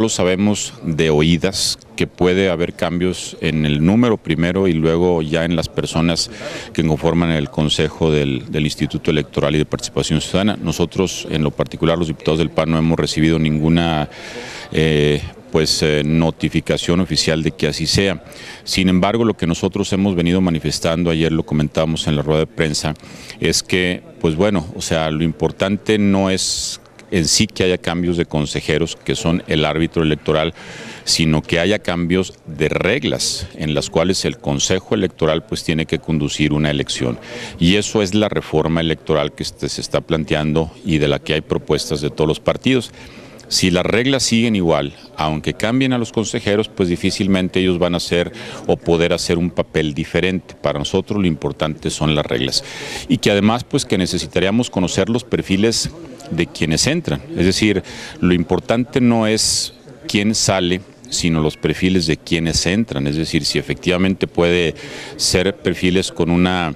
Lo sabemos de oídas que puede haber cambios en el número primero y luego ya en las personas que conforman el Consejo del Instituto Electoral y de Participación Ciudadana. Nosotros, en lo particular los diputados del PAN, no hemos recibido ninguna notificación oficial de que así sea. Sin embargo, lo que nosotros hemos venido manifestando, ayer lo comentábamos en la rueda de prensa, es que, lo importante no es en sí que haya cambios de consejeros, que son el árbitro electoral, sino que haya cambios de reglas en las cuales el Consejo Electoral pues tiene que conducir una elección. Y eso es la reforma electoral que se está planteando y de la que hay propuestas de todos los partidos. Si las reglas siguen igual, aunque cambien a los consejeros, pues difícilmente ellos van a hacer o poder hacer un papel diferente. Para nosotros lo importante son las reglas. Y que además pues que necesitaríamos conocer los perfiles de quienes entran. Es decir, lo importante no es quién sale, sino los perfiles de quienes entran. Es decir, si efectivamente puede ser perfiles con una,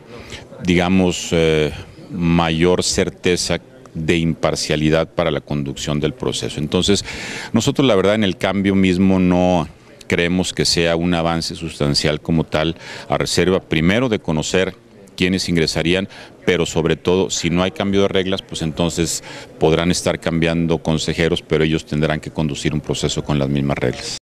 mayor certeza de imparcialidad para la conducción del proceso. Entonces, nosotros la verdad en el cambio mismo no creemos que sea un avance sustancial como tal, a reserva primero de conocer quiénes ingresarían, pero sobre todo, si no hay cambio de reglas, pues entonces podrán estar cambiando consejeros, pero ellos tendrán que conducir un proceso con las mismas reglas.